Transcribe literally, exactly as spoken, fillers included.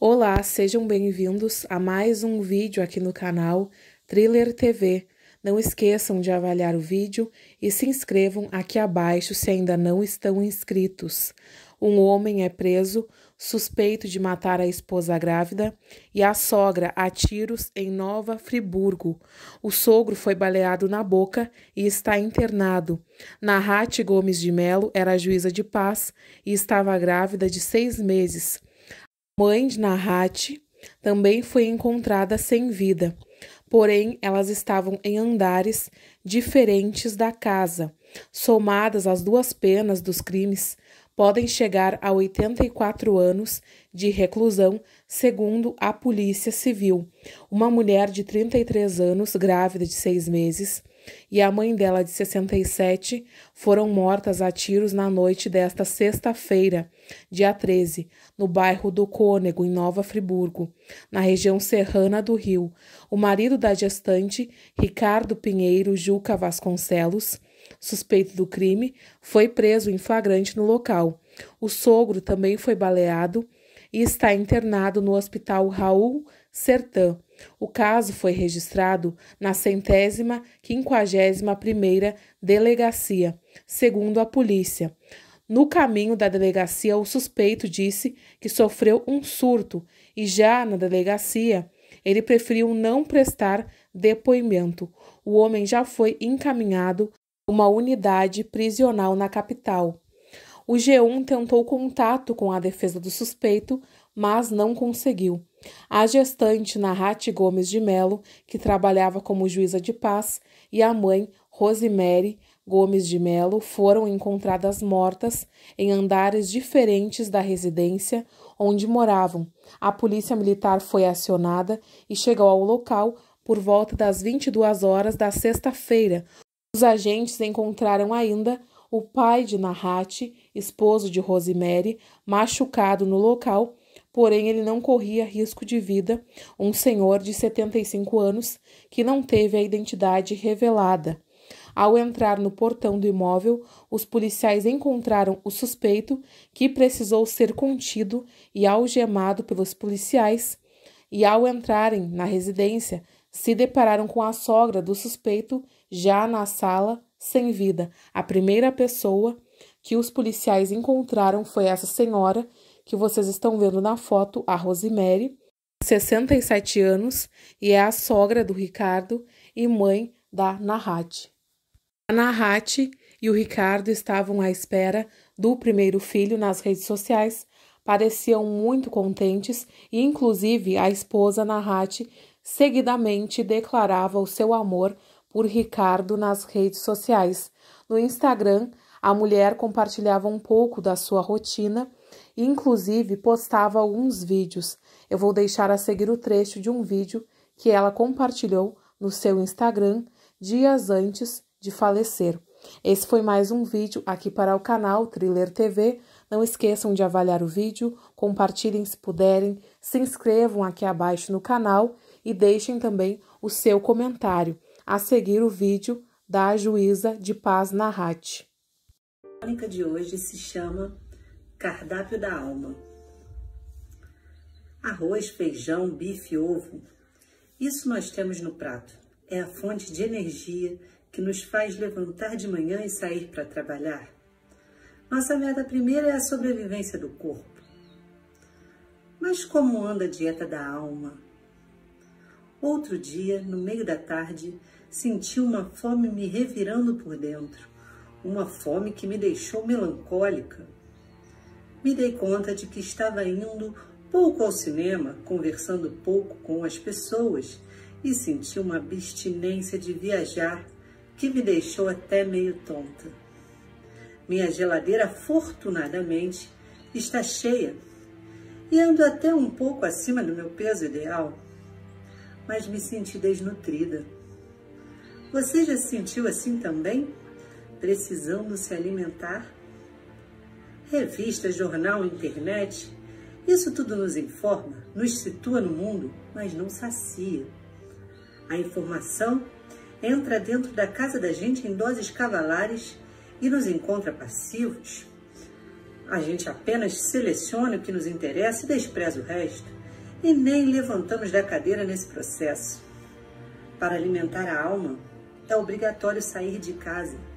Olá, sejam bem-vindos a mais um vídeo aqui no canal Thriller T V. Não esqueçam de avaliar o vídeo e se inscrevam aqui abaixo se ainda não estão inscritos. Um homem é preso, suspeito de matar a esposa grávida e a sogra a tiros em Nova Friburgo. O sogro foi baleado na boca e está internado. Nahat Gomes de Melo era juíza de paz e estava grávida de seis meses. A mãe de Nahat também foi encontrada sem vida, porém elas estavam em andares diferentes da casa. Somadas as duas penas dos crimes, podem chegar a oitenta e quatro anos de reclusão, segundo a Polícia Civil. Uma mulher de trinta e três anos, grávida de seis meses, e a mãe dela de sessenta e sete foram mortas a tiros na noite desta sexta-feira, dia treze, no bairro do Cônego, em Nova Friburgo, na região serrana do Rio. O marido da gestante, Ricardo Pinheiro Juca Vasconcelos, suspeito do crime, foi preso em flagrante no local. O sogro também foi baleado e está internado no Hospital Raul Sertã. O caso foi registrado na centésima quinquagésima primeira delegacia, segundo a polícia. No caminho da delegacia, o suspeito disse que sofreu um surto e já na delegacia ele preferiu não prestar depoimento. O homem já foi encaminhado a uma unidade prisional na capital. O G um tentou contato com a defesa do suspeito, mas não conseguiu. A gestante Nahat Gomes de Melo, que trabalhava como juíza de paz, e a mãe Rosemary Gomes de Melo foram encontradas mortas em andares diferentes da residência onde moravam. A polícia militar foi acionada e chegou ao local por volta das vinte e duas horas da sexta-feira. Os agentes encontraram ainda o pai de Nahat, esposo de Rosemary, machucado no local, porém ele não corria risco de vida, um senhor de setenta e cinco anos que não teve a identidade revelada. Ao entrar no portão do imóvel, os policiais encontraram o suspeito, que precisou ser contido e algemado pelos policiais, e ao entrarem na residência, se depararam com a sogra do suspeito já na sala, sem vida. A primeira pessoa que os policiais encontraram foi essa senhora que vocês estão vendo na foto, a Rosemary, sessenta e sete anos, e é a sogra do Ricardo e mãe da Nahat. A Nahat e o Ricardo estavam à espera do primeiro filho nas redes sociais, pareciam muito contentes e, inclusive, a esposa Nahat seguidamente declarava o seu amor por Ricardo nas redes sociais. No Instagram, a mulher compartilhava um pouco da sua rotina e, inclusive, postava alguns vídeos. Eu vou deixar a seguir o trecho de um vídeo que ela compartilhou no seu Instagram dias antes de falecer. Esse foi mais um vídeo aqui para o canal Thriller T V. Não esqueçam de avaliar o vídeo, compartilhem se puderem, se inscrevam aqui abaixo no canal e deixem também o seu comentário. A seguir o vídeo da juíza de paz Nahat. A crônica de hoje se chama Cardápio da Alma. Arroz, feijão, bife, ovo. Isso nós temos no prato. É a fonte de energia que nos faz levantar de manhã e sair para trabalhar. Nossa meta primeira é a sobrevivência do corpo. Mas como anda a dieta da alma? Outro dia, no meio da tarde, senti uma fome me revirando por dentro. Uma fome que me deixou melancólica. Me dei conta de que estava indo pouco ao cinema, conversando pouco com as pessoas e senti uma abstinência de viajar que me deixou até meio tonta. Minha geladeira, afortunadamente, está cheia e ando até um pouco acima do meu peso ideal, mas me senti desnutrida. Você já se sentiu assim também? Precisando se alimentar? Revista, jornal, internet, isso tudo nos informa, nos situa no mundo, mas não sacia. A informação entra dentro da casa da gente em doses cavalares e nos encontra passivos. A gente apenas seleciona o que nos interessa e despreza o resto. e nem levantamos da cadeira nesse processo. Para alimentar a alma, é obrigatório sair de casa